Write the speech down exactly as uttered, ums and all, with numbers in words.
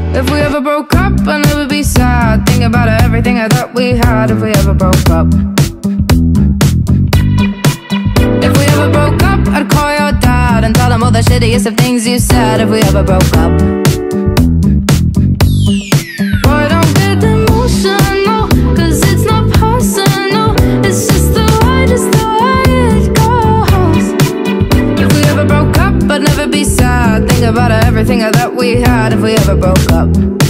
If we ever broke up, I'd never be sad. Think about everything I thought we had. If we ever broke up, if we ever broke up, I'd call your dad and tell him all the shittiest of things you said. If we ever broke up, boy, don't get emotional, cause it's not personal. It's just the way, just the way it goes. If we ever broke up, I'd never be sad. Think about everything I thought we had. If we ever broke up.